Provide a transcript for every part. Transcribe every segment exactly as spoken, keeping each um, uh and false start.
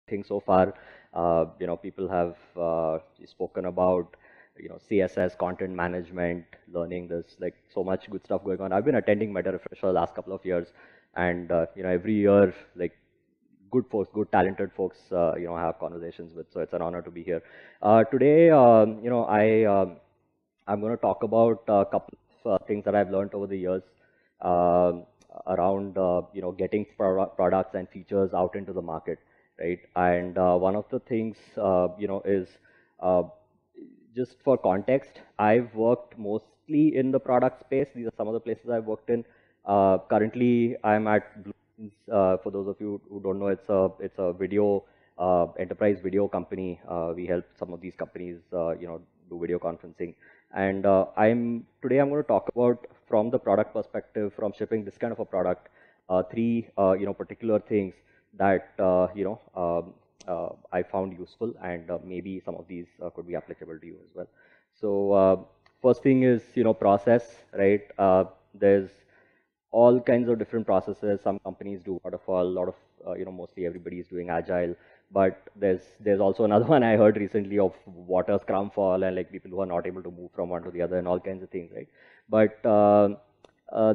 think so far. Uh, you know, people have uh, spoken about, you know, C S S, content management, learning this, like so much good stuff going on. I've been attending Meta Refresher the last couple of years, and uh, you know, every year, like good folks, good talented folks, uh, you know, I have conversations with. So it's an honor to be here. Uh, today, um, you know, I um, I'm going to talk about a couple of uh, things that I've learned over the years um around, uh, you know, getting pro products and features out into the market, right? And uh, one of the things, uh, you know, is uh, just for context, I've worked mostly in the product space. These are some of the places I've worked in. Uh, currently, I'm at BlueJeans. Uh, for those of you who don't know, it's a it's a video uh, enterprise video company. Uh, we help some of these companies, uh, you know, do video conferencing. And uh, I'm today I'm going to talk about, from the product perspective, from shipping this kind of a product, uh, three uh, you know particular things that uh, you know um, uh, I found useful, and uh, maybe some of these uh, could be applicable to you as well. So uh, first thing is, you know, process, right? Uh, there's all kinds of different processes. Some companies do Waterfall, a lot of, uh, you know, mostly everybody is doing Agile. But there's there's also another one I heard recently of Water-scrum-fall, and like people who are not able to move from one to the other and all kinds of things, right? But uh, uh,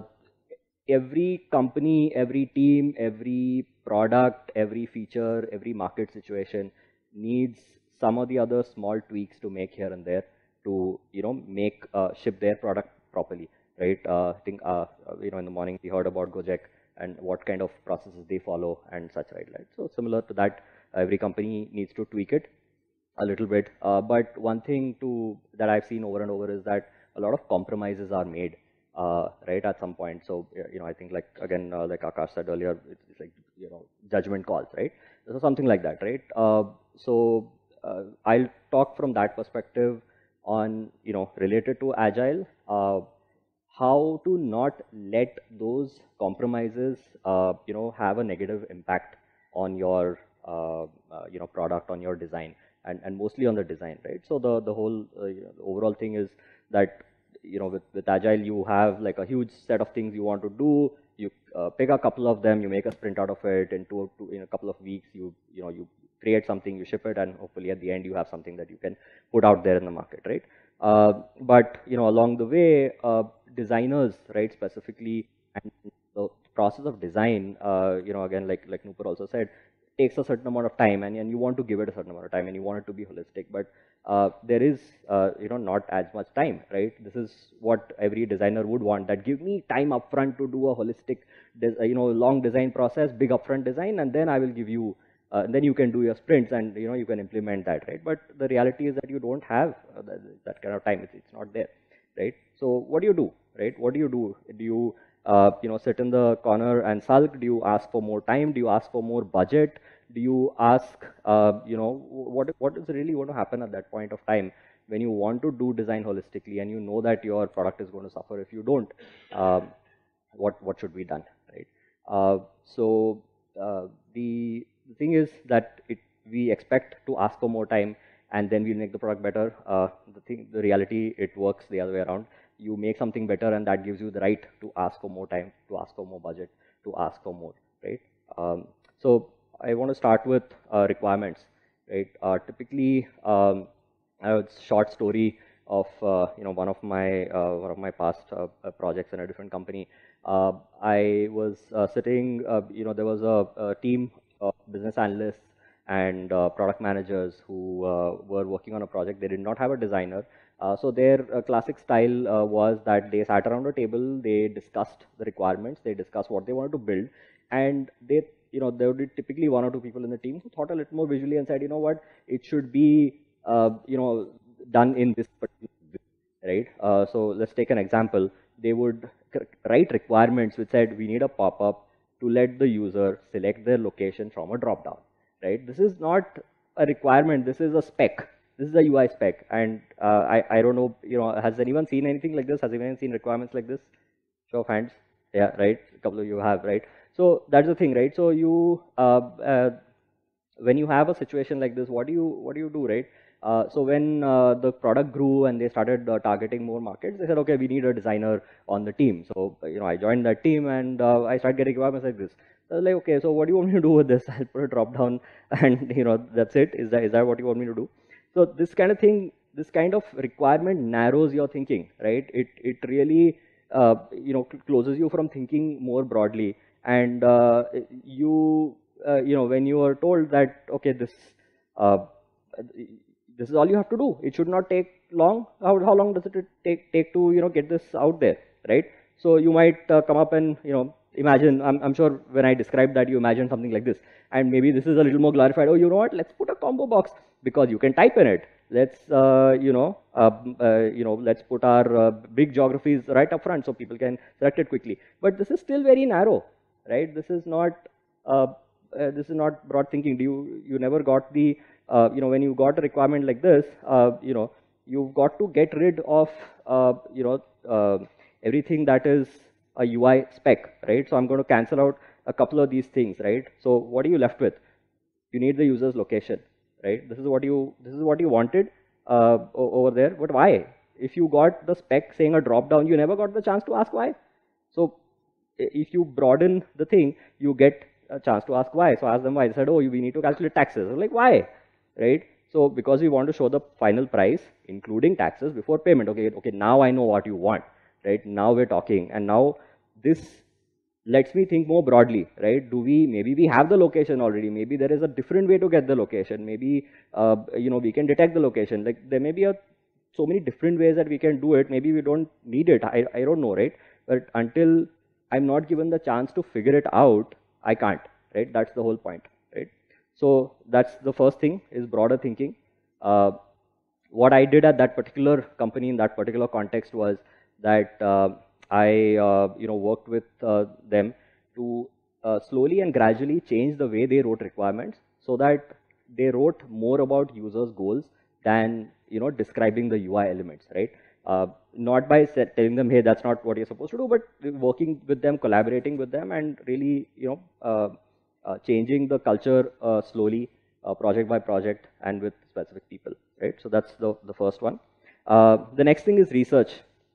every company, every team, every product, every feature, every market situation needs some of the other small tweaks to make here and there to, you know, make uh, ship their product properly, right? Uh, I think uh, you know, in the morning we heard about Gojek and what kind of processes they follow and such, right? Right. So similar to that, every company needs to tweak it a little bit. Uh, but one thing to that I've seen over and over is that a lot of compromises are made, uh, right, at some point. So you know, I think like again, uh, like Akash said earlier, it's, it's like, you know, judgment calls, right? So something like that, right? Uh, so uh, I'll talk from that perspective on, you know, related to Agile. Uh, how to not let those compromises, uh, you know, have a negative impact on your, uh, uh, you know, product, on your design, and, and mostly on the design, right? So the, the whole, uh, you know, the overall thing is that, you know, with, with Agile, you have like a huge set of things you want to do. You uh, pick a couple of them, you make a sprint out of it, and two, two, in a couple of weeks, you, you know, you create something, you ship it, and hopefully at the end you have something that you can put out there in the market, right? Uh, but, you know, along the way, uh, designers, right, specifically, and the process of design, uh, you know, again, like like Nupur also said, takes a certain amount of time, and, and you want to give it a certain amount of time, and you want it to be holistic. But uh, there is, uh, you know, not as much time, right? This is what every designer would want. That give me time upfront to do a holistic, you know, long design process, big upfront design, and then I will give you. Uh, and then you can do your sprints, and you know, you can implement that, right? But the reality is that you don't have uh, that, that kind of time. It's, it's not there, right? So what do you do, right? What do you do? Do you uh, you know, sit in the corner and sulk? Do you ask for more time? Do you ask for more budget? Do you ask, uh, you know, what what is really going to happen at that point of time when you want to do design holistically, and you know that your product is going to suffer if you don't? Um, what what should be done, right? Uh, so uh, the the thing is that it, we expect to ask for more time, and then we'll make the product better. Uh, the thing, the reality, it works the other way around. You make something better, and that gives you the right to ask for more time, to ask for more budget, to ask for more, right? Um, so I want to start with uh, requirements, right? Uh, typically, um, I have a short story of uh, you know, one of my uh, one of my past uh, projects in a different company. Uh, I was uh, sitting, uh, you know, there was a, a team of business analysts and uh, product managers who uh, were working on a project. They did not have a designer. Uh, so their uh, classic style uh, was that they sat around a table, they discussed the requirements, they discussed what they wanted to build, and they, you know, there would be typically one or two people in the team who thought a little more visually and said, you know what, it should be, uh, you know, done in this particular way, right? Uh, so let's take an example. They would write requirements which said, we need a pop-up to let the user select their location from a drop-down, right? This is not a requirement, this is a spec. This is a U I spec, and uh, I, I don't know, you know, has anyone seen anything like this? Has anyone seen requirements like this? Show of hands. Yeah, right, a couple of you have, right? So that's the thing, right? So you, uh, uh, when you have a situation like this, what do you, what do you do, right? Uh, so when uh, the product grew and they started uh, targeting more markets, they said, okay, we need a designer on the team. So, you know, I joined that team, and uh, I started getting requirements like this. I was like, okay, so what do you want me to do with this? I'll put a drop down and, you know, that's it. Is that, is that what you want me to do? So this kind of thing, this kind of requirement narrows your thinking, right? It, it really, uh, you know, closes you from thinking more broadly. And uh, you, uh, you know, when you are told that, okay, this, uh, this is all you have to do. It should not take long. How, how long does it take, take to, you know, get this out there, right? So you might uh, come up and, you know, imagine, I'm, I'm sure when I describe that, you imagine something like this. And maybe this is a little more glorified. Oh, you know what? Let's put a combo box because you can type in it. Let's, uh, you know, uh, uh, you know, let's put our uh, big geographies right up front so people can select it quickly. But this is still very narrow, right? This is not, uh, uh, this is not broad thinking. Do you, you never got the, uh, you know, when you got a requirement like this, uh, you know, you've got to get rid of, uh, you know, uh, everything that is a U I spec, right? So I'm going to cancel out a couple of these things, right? So what are you left with? You need the user's location, right? This is what you, this is what you wanted uh, over there, but why? If you got the spec saying a drop down, you never got the chance to ask why. So if you broaden the thing, you get a chance to ask why. So ask them why. They said, oh, we need to calculate taxes. I'm like, why? Right? So because we want to show the final price, including taxes, before payment. Okay, okay, now I know what you want, right? Now we're talking, and now this lets me think more broadly, right? Do we, maybe we have the location already. Maybe there is a different way to get the location. Maybe, uh, you know, we can detect the location. Like there may be a, so many different ways that we can do it. Maybe we don't need it. I, I don't know, right? But until I'm not given the chance to figure it out, I can't, right? That's the whole point, right? So that's the first thing, is broader thinking. Uh, what I did at that particular company in that particular context was that uh, I uh, you know, worked with uh, them to uh, slowly and gradually change the way they wrote requirements so that they wrote more about users' goals than, you know, describing the U I elements, right? Uh, not by set, telling them, hey, that's not what you're supposed to do, but working with them, collaborating with them, and really, you know, uh, uh, changing the culture uh, slowly, uh, project by project, and with specific people, right? So that's the, the first one. Uh, the next thing is research.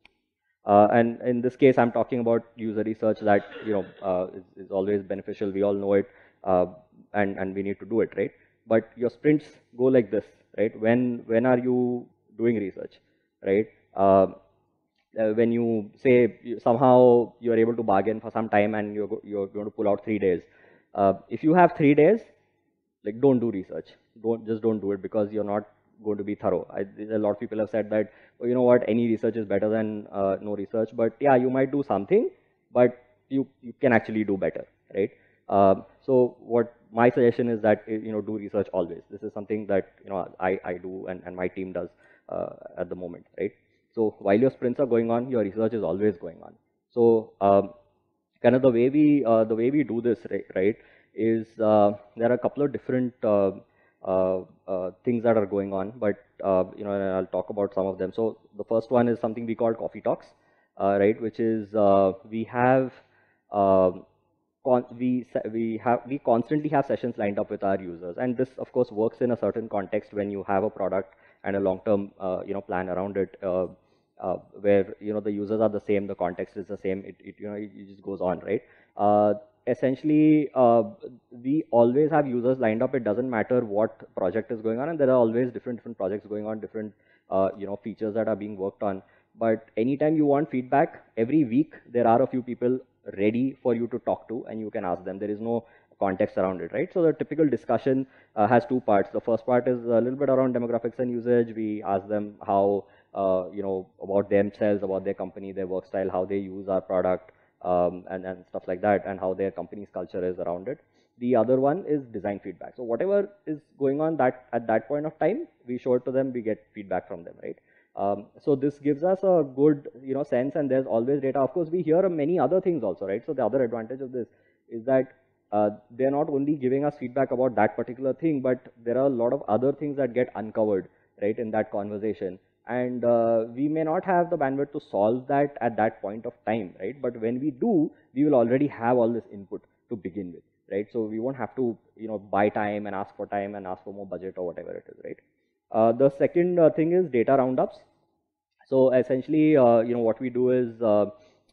Uh, and in this case, I'm talking about user research that, you know, uh, is, is always beneficial. We all know it, uh, and, and we need to do it, right? But your sprints go like this, right? When, when are you doing research, right? Uh, uh, when you say you, somehow you're able to bargain for some time and you're, go, you're going to pull out three days. Uh, if you have three days, like, don't do research. Don't, just don't do it, because you're not going to be thorough. I, a lot of people have said that, oh, you know what, any research is better than uh, no research. But yeah, you might do something, but you, you can actually do better, right? Uh, so what my suggestion is that, you know, do research always. This is something that, you know, I, I do and, and my team does uh, at the moment, right? So while your sprints are going on, your research is always going on. So um, kind of the way we uh, the way we do this, right, right is uh, there are a couple of different uh, uh, uh, things that are going on, but uh, you know, and I'll talk about some of them. So the first one is something we call coffee talks, uh, right, which is uh, we have uh, con we we have we constantly have sessions lined up with our users, and this of course works in a certain context when you have a product and a long-term uh, you know, plan around it, uh, uh, where, you know, the users are the same, the context is the same. It, it you know, it, it just goes on, right? Uh, essentially, uh, we always have users lined up. It doesn't matter what project is going on, and there are always different different projects going on, different uh, you know, features that are being worked on. But anytime you want feedback, every week there are a few people ready for you to talk to, and you can ask them. There is no context around it, right? So the typical discussion uh, has two parts. The first part is a little bit around demographics and usage. We ask them how, uh, you know, about themselves, about their company, their work style, how they use our product, um, and, and stuff like that, and how their company's culture is around it. The other one is design feedback. So whatever is going on that at that point of time, we show it to them, we get feedback from them, right? Um, so this gives us a good, you know, sense, and there's always data. Of course, we hear many other things also, right? So the other advantage of this is that uh, they're not only giving us feedback about that particular thing, but there are a lot of other things that get uncovered, right, in that conversation. And uh, we may not have the bandwidth to solve that at that point of time, right? But when we do, we will already have all this input to begin with, right? So we won't have to, you know, buy time and ask for time and ask for more budget or whatever it is, right? Uh, the second uh, thing is data roundups. So essentially, uh, you know, what we do is uh,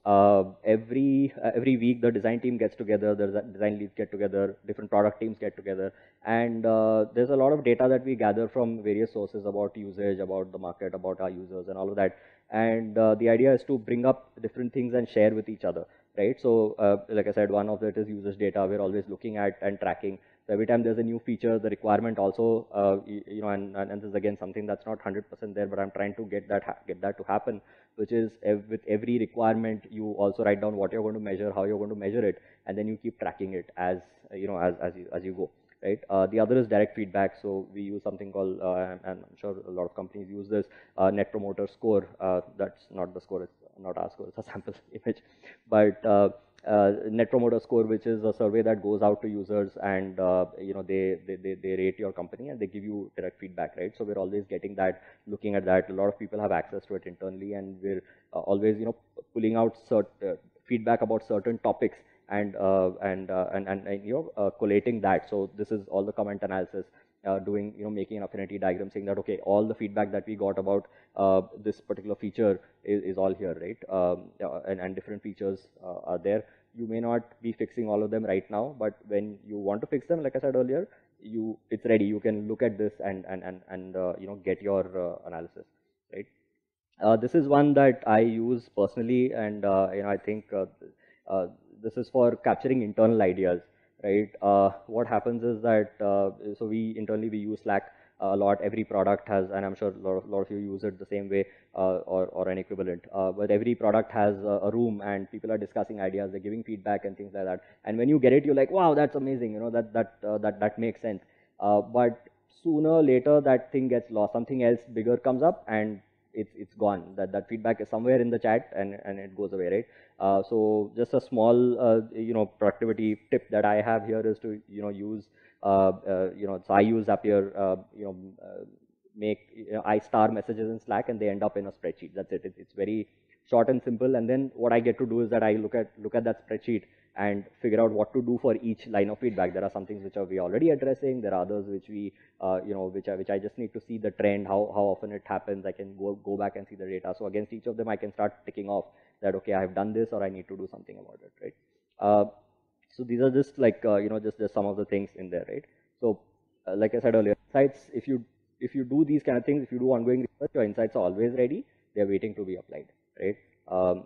uh, every uh, every week the design team gets together, the design leads get together, different product teams get together, and uh, there's a lot of data that we gather from various sources about usage, about the market, about our users, and all of that. And uh, the idea is to bring up different things and share with each other, right? So, uh, like I said, one of it is users data. We're always looking at and tracking. So every time there's a new feature, the requirement also, uh, you, you know, and, and this is again something that's not one hundred percent there, but I'm trying to get that get that to happen, which is ev with every requirement, you also write down what you're going to measure, how you're going to measure it, and then you keep tracking it as you know as as you as you go. Right. Uh, the other is direct feedback. So we use something called, uh, and, and I'm sure a lot of companies use this, uh, Net Promoter Score. Uh, that's not the score, it's not our score, it's a sample image. But uh, uh, Net Promoter Score, which is a survey that goes out to users, and uh, you know they, they they they rate your company and they give you direct feedback, right? So we're always getting that, looking at that. A lot of people have access to it internally, and we're uh, always you know pulling out cert, uh, feedback about certain topics. And, uh, and, uh, and and and you know uh, collating that. So this is all the comment analysis, uh, doing you know making an affinity diagram, saying that okay, all the feedback that we got about uh, this particular feature is, is all here, right? Um, and, and different features uh, are there. You may not be fixing all of them right now, but when you want to fix them, like I said earlier, you it's ready. You can look at this and and and and uh, you know get your uh, analysis, right? Uh, this is one that I use personally, and uh, you know I think. Uh, uh, This is for capturing internal ideas, right? Uh, what happens is that, uh, so we internally we use Slack a lot. Every product has, and I'm sure a lot of, lot of you use it the same way uh, or, or an equivalent, uh, but every product has a, a room and people are discussing ideas, they're giving feedback and things like that. And when you get it, you're like, wow, that's amazing, you know, that, that, uh, that, that makes sense. Uh, but sooner or later that thing gets lost, something else bigger comes up and it's, it's gone. That, that feedback is somewhere in the chat and, and it goes away, right? Uh, so just a small, uh, you know, productivity tip that I have here is to, you know, use, uh, uh, you know, so I use Zapier, uh, you know, uh, make, you know, I star messages in Slack and they end up in a spreadsheet. That's it. It's very short and simple. And then what I get to do is that I look at, look at that spreadsheet and figure out what to do for each line of feedback. There are some things which are we already addressing. There are others which we, uh, you know, which I, which I just need to see the trend, how, how often it happens. I can go, go back and see the data. So against each of them, I can start ticking off that, okay, I have done this or I need to do something about it, right? Uh, so these are just like, uh, you know, just, just some of the things in there, right? So uh, like I said earlier, insights, if you, if you do these kind of things, if you do ongoing research, your insights are always ready. They're waiting to be applied, right? Um,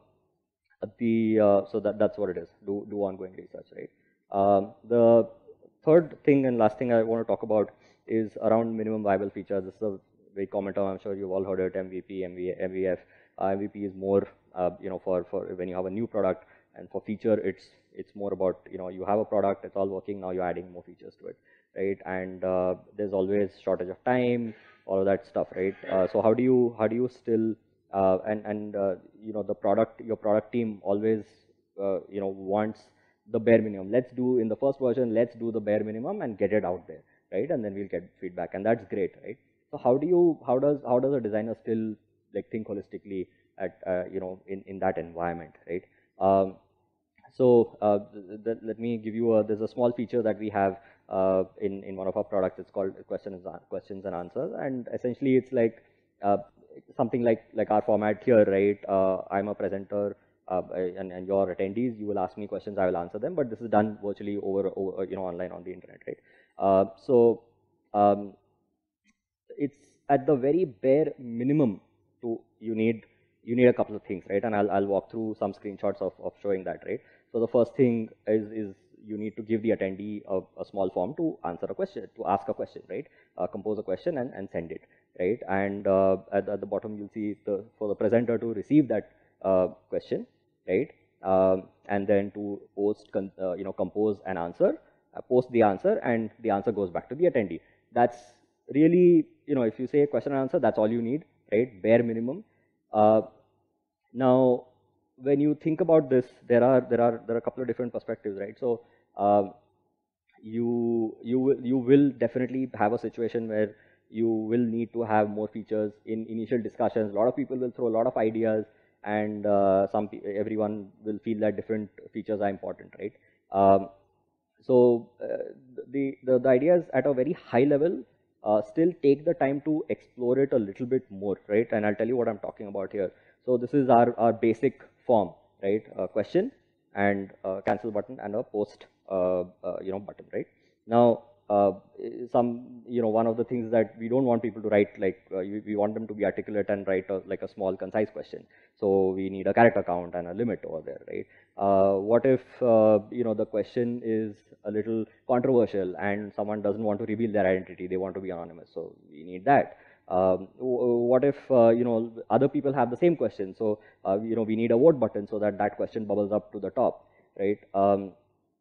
the uh, so that that's what it is. Do do ongoing research, right? Um, the third thing and last thing I want to talk about is around minimum viable features. This is a very common term. I'm sure you've all heard it. M V P, M V, M V F. Uh, M V P is more, uh, you know, for for when you have a new product, and for feature, it's it's more about, you know, you have a product, it's all working. Now you're adding more features to it, right? And uh, there's always shortage of time, all of that stuff, right? Uh, so how do you how do you still Uh, and and uh, you know the product, your product team always uh, you know wants the bare minimum. Let's do in the first version, let's do the bare minimum and get it out there, right? And then we'll get feedback, and that's great, right? So how do you how does how does a designer still like think holistically at uh, you know in in that environment, right? Um, so uh, th th let me give you a there's a small feature that we have uh, in in one of our products. It's called questions questions and answers, and essentially it's like uh, something like like our format here, right? Uh, I'm a presenter, uh, and, and your attendees, you will ask me questions, I will answer them, but this is done virtually over, over you know, online on the internet, right? Uh, so um, it's at the very bare minimum to you need you need a couple of things, right? And I'll I'll walk through some screenshots of of showing that, right? So the first thing is is you need to give the attendee a, a small form to answer a question, to ask a question, right? Uh, compose a question and, and send it, right? And uh, at, at the bottom, you'll see the, for the presenter to receive that uh, question, right? Um, and then to post, uh, you know, compose an answer, uh, post the answer, and the answer goes back to the attendee. That's really, you know, if you say question and answer, that's all you need, right? Bare minimum. Uh, now, when you think about this, there are there are there are a couple of different perspectives, right? So um, you you will you will definitely have a situation where you will need to have more features in initial discussions. A lot of people will throw a lot of ideas, and uh, some everyone will feel that different features are important, right? Um, so uh, the, the the idea is at a very high level. Uh, still take the time to explore it a little bit more, right? And I'll tell you what I'm talking about here. So this is our, our basic form, right? A question and a cancel button and a post, uh, uh, you know, button, right? Now, uh, some, you know, one of the things that we don't want people to write, like uh, we, we want them to be articulate and write a, like a small, concise question. So we need a character count and a limit over there, right? Uh, what if, uh, you know, the question is a little controversial and someone doesn't want to reveal their identity, they want to be anonymous, so we need that. Um, what if, uh, you know, other people have the same question, so, uh, you know, we need a vote button so that that question bubbles up to the top, right? Um,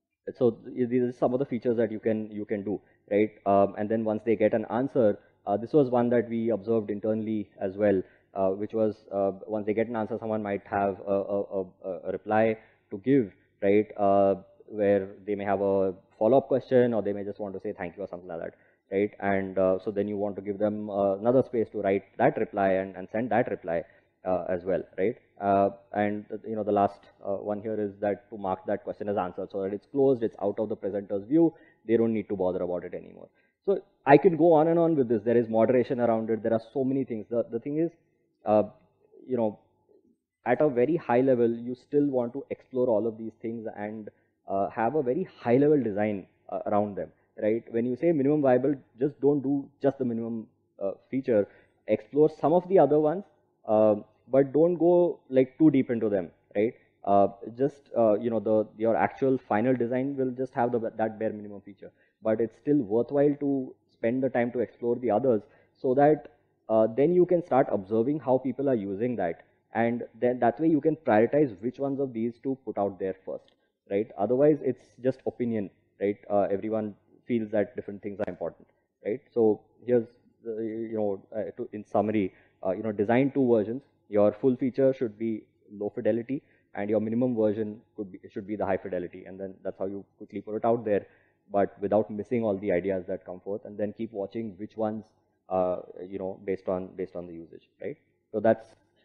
so these are some of the features that you can you can do, right? Um, and then once they get an answer, uh, this was one that we observed internally as well, uh, which was uh, once they get an answer, someone might have a, a, a, a reply to give, right? Uh, where they may have a follow-up question, or they may just want to say thank you or something like that, right? And uh, so then you want to give them uh, another space to write that reply and, and send that reply uh, as well, right? Uh, and uh, you know, the last uh, one here is that to mark that question as answered, so that it's closed, it's out of the presenter's view, they don't need to bother about it anymore. So I could go on and on with this. There is moderation around it. There are so many things. The, the thing is, uh, you know, at a very high level, you still want to explore all of these things and uh, have a very high level design uh, around them, right? When you say minimum viable, just don't do just the minimum uh, feature. Explore some of the other ones, uh, but don't go like too deep into them, right? Uh, just uh, you know, the your actual final design will just have the that bare minimum feature, but it's still worthwhile to spend the time to explore the others, so that uh, then you can start observing how people are using that, and then that way you can prioritize which ones of these to put out there first, right? Otherwise, it's just opinion, right? Uh, everyone feels that different things are important, right? So here's the, you know, uh, to, in summary, uh, you know, design two versions. Your full feature should be low fidelity, and your minimum version could be should be the high fidelity, and then that's how you quickly put it out there, but without missing all the ideas that come forth, and then keep watching which ones, uh, you know, based on based on the usage, right? So that's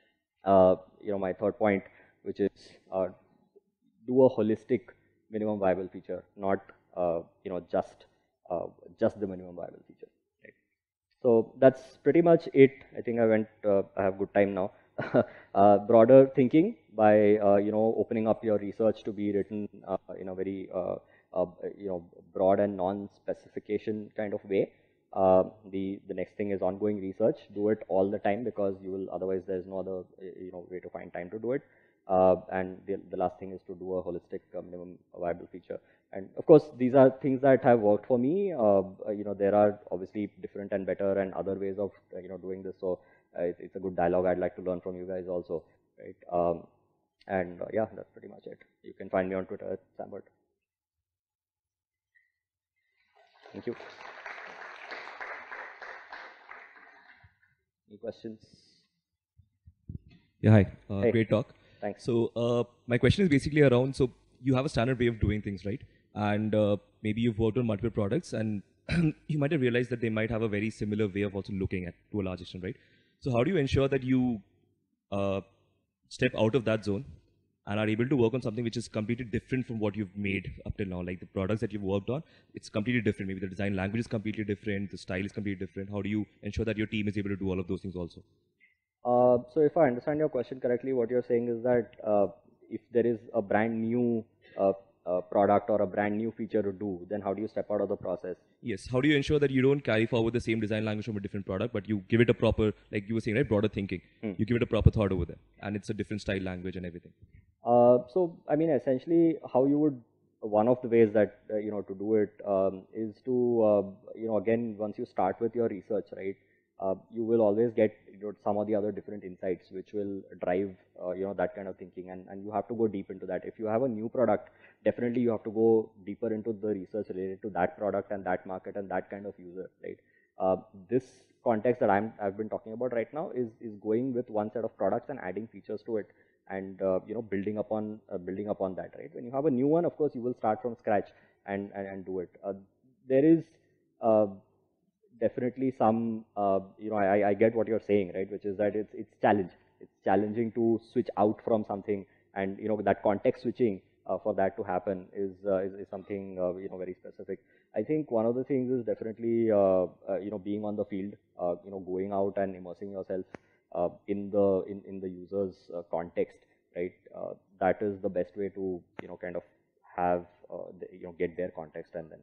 uh, you know, my third point, which is uh, do a holistic minimum viable feature, not uh, you know, just uh, just the minimum viable feature. Right? So that's pretty much it. I think I went. Uh, I have good time now. uh, broader thinking by uh, you know, opening up your research to be written uh, in a very uh, uh, you know, broad and non-specification kind of way. Uh, the the next thing is ongoing research. Do it all the time, because you will, otherwise there's no other you know, way to find time to do it. Uh, and the, the last thing is to do a holistic uh, minimum viable feature. And of course, these are things that have worked for me. Uh, you know, there are obviously different and better and other ways of uh, you know, doing this. So uh, it, it's a good dialogue. I'd like to learn from you guys also, right? Um, and uh, yeah, that's pretty much it. You can find me on Twitter at Sambert. Thank you. Any questions? Yeah, hi. Uh, Hey. Great talk. Thanks. So uh, my question is basically around, so you have a standard way of doing things, right? And uh, maybe you've worked on multiple products, and you might have realized that they might have a very similar way of also looking at, to a large extent, right? So how do you ensure that you uh, step out of that zone and are able to work on something which is completely different from what you've made up till now? Like the products that you've worked on, it's completely different. Maybe the design language is completely different, the style is completely different. How do you ensure that your team is able to do all of those things also? Uh, so if I understand your question correctly, what you're saying is that uh, if there is a brand new uh, uh, product or a brand new feature to do, then how do you step out of the process? Yes. How do you ensure that you don't carry forward the same design language from a different product, but you give it a proper, like you were saying, right, broader thinking. Hmm. You give it a proper thought over there, and it's a different style language and everything. Uh, so I mean, essentially, how you would, one of the ways that uh, you know, to do it um, is to uh, you know, again, once you start with your research, right, uh, you will always get, you know, some of the other different insights which will drive uh, you know, that kind of thinking, and and you have to go deep into that. If you have a new product, definitely you have to go deeper into the research related to that product and that market and that kind of user, right? Uh, this context that I'm I've been talking about right now is is going with one set of products and adding features to it, and uh, you know, building upon uh, building upon that, right? When you have a new one, of course, you will start from scratch and and, and do it. Uh, there is uh, definitely some uh, you know, I, I get what you're saying, right? Which is that it's it's challenge. It's challenging to switch out from something, and you know, that context switching uh, for that to happen is uh, is, is something uh, you know, very specific. I think one of the things is definitely uh, uh, you know, being on the field, uh, you know, going out and immersing yourself uh, in the in, in the user's uh, context, right? Uh, that is the best way to, you know, kind of have, uh, the, you know, get their context and then.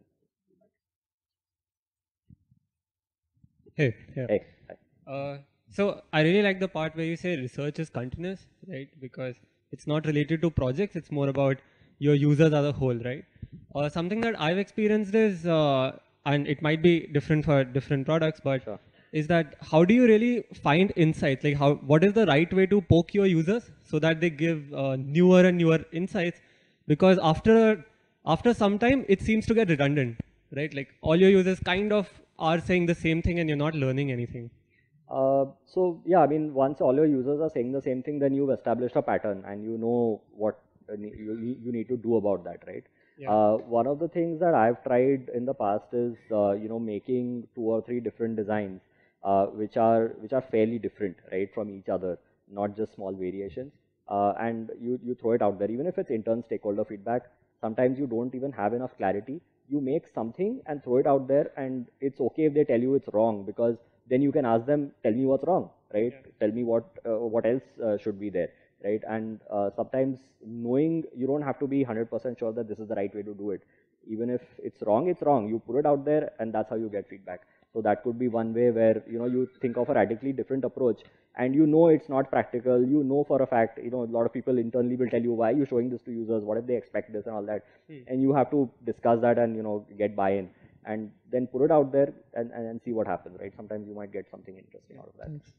Hey, yeah. Hey, hi. Uh, so I really like the part where you say research is continuous, right? Because it's not related to projects, it's more about your users as a whole, right? Uh, something that I've experienced is, uh, and it might be different for different products, but Sure. is that how do you really find insights? Like how, what is the right way to poke your users so that they give uh, newer and newer insights? Because after, after some time, it seems to get redundant, right? Like all your users kind of are saying the same thing and you're not learning anything. Uh, so yeah, I mean, once all your users are saying the same thing, then you've established a pattern and you know what uh, ne- you, you you need to do about that, right? Yeah. Uh, one of the things that I've tried in the past is, uh, you know, making two or three different designs, uh, which are which are fairly different, right, from each other, not just small variations. Uh, and you you throw it out there, even if it's intern stakeholder feedback. Sometimes you don't even have enough clarity. You make something and throw it out there, and it's okay if they tell you it's wrong, because then you can ask them, tell me what's wrong, right? Yeah. Tell me what uh, what else uh, should be there, right? And uh, sometimes knowing, you don't have to be one hundred percent sure that this is the right way to do it. Even if it's wrong, it's wrong. You put it out there, and that's how you get feedback. So that could be one way where, you know, you think of a radically different approach, and you know it's not practical. You know for a fact, you know, a lot of people internally will tell you, why are you showing this to users? What if they expect this and all that? Hmm. And you have to discuss that and, you know, get buy-in, and then put it out there and, and, and see what happens, right? Sometimes you might get something interesting out of that. Thanks.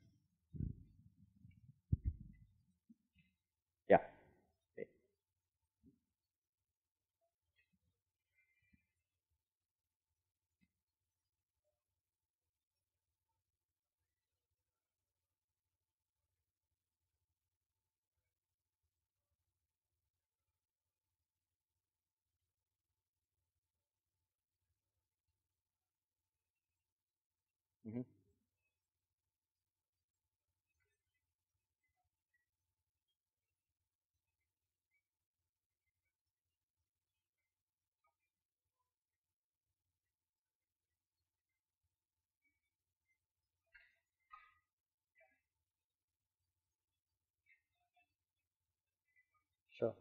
Yeah. Okay. Mm-hmm. Sure.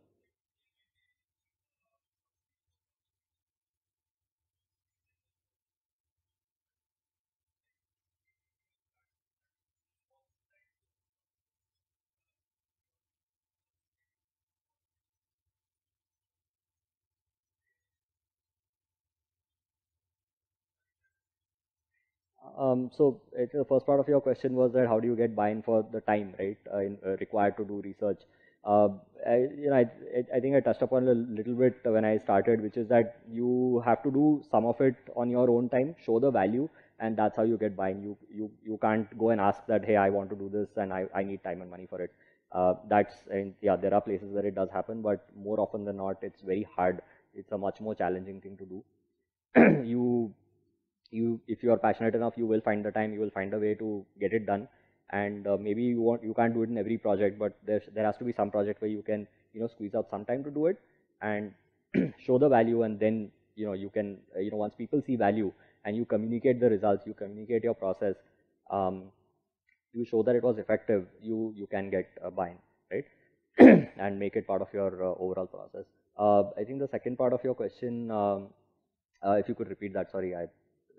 Um, so it, the first part of your question was that how do you get buy-in for the time, right, uh, in, uh, required to do research? Uh, I, you know, I, I think I touched upon a little bit when I started, which is that you have to do some of it on your own time, show the value, and that's how you get buy-in. You, you, you can't go and ask that, hey, I want to do this and I, I need time and money for it. Uh, that's, and yeah, there are places where it does happen, but more often than not, it's very hard. It's a much more challenging thing to do. you you if you are passionate enough, you will find the time, you will find a way to get it done. And uh, maybe you want you can't do it in every project, but there's there has to be some project where you can, you know, squeeze out some time to do it and show the value. And then, you know, you can, uh, you know, once people see value and you communicate the results, you communicate your process, um, you show that it was effective, you you can get a buy-in, right? And make it part of your uh, overall process. uh, I think the second part of your question, um, uh, if you could repeat that, sorry. I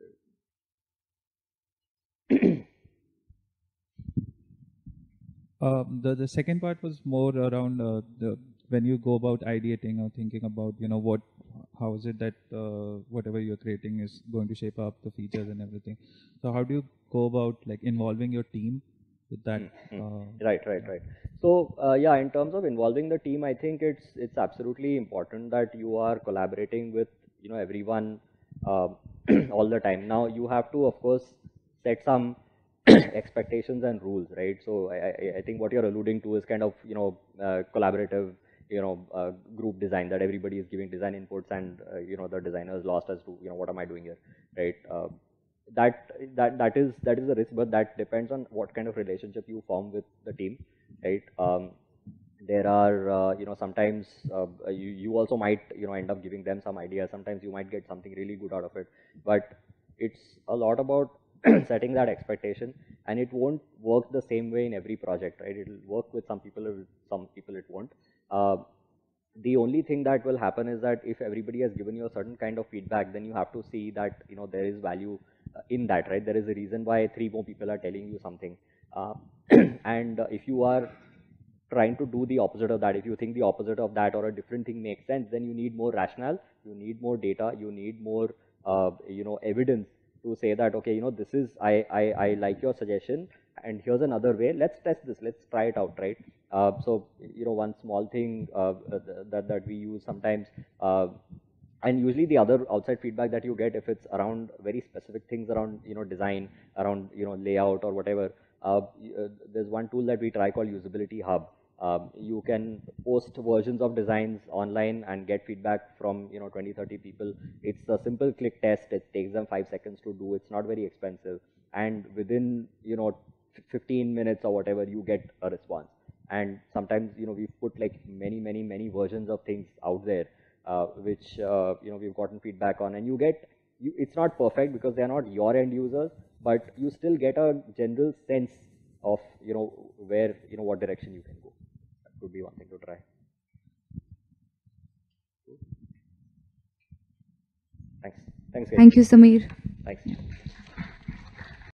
Uh, the the second part was more around uh, the when you go about ideating or thinking about, you know, what how is it that uh, whatever you're creating is going to shape up the features and everything. So how do you go about like involving your team with that? Mm-hmm. Uh, Right, right, yeah. right. So uh, yeah, in terms of involving the team, I think it's it's absolutely important that you are collaborating with, you know, everyone uh, all the time. Now you have to, of course, set some expectations and rules, right? So I, I, I think what you're alluding to is kind of, you know, uh, collaborative, you know, uh, group design, that everybody is giving design inputs and, uh, you know, the designer is lost as to, you know, what am I doing here, right? Uh, that that that is that is a risk, but that depends on what kind of relationship you form with the team, right? Um, there are, uh, you know, sometimes uh, you you also might, you know, end up giving them some ideas. Sometimes you might get something really good out of it, but it's a lot about setting that expectation, and it won't work the same way in every project, right? It will work with some people, some people it won't. Uh, the only thing that will happen is that if everybody has given you a certain kind of feedback, then you have to see that, you know, there is value in that, right? There is a reason why three more people are telling you something. Uh, and uh, if you are trying to do the opposite of that, if you think the opposite of that or a different thing makes sense, then you need more rationale, you need more data, you need more, uh, you know, evidence to say that, okay, you know, this is, I, I, I like your suggestion, and here's another way, let's test this, let's try it out, right? Uh, so, you know, one small thing uh, that, that we use sometimes, uh, and usually the other outside feedback that you get, if it's around very specific things around, you know, design, around, you know, layout or whatever, uh, uh, there's one tool that we try called Usability Hub. Um, you can post versions of designs online and get feedback from, you know, twenty, thirty people. It's a simple click test. It takes them five seconds to do. It's not very expensive. And within, you know, fifteen minutes or whatever, you get a response. And sometimes, you know, we've put like many, many, many versions of things out there, uh, which, uh, you know, we've gotten feedback on. And you get, you, it's not perfect because they're not your end users, but you still get a general sense of, you know, where, you know, what direction you can go. Would be one thing to try. Thanks. Thanks, guys. Thank you, Samir. Thanks.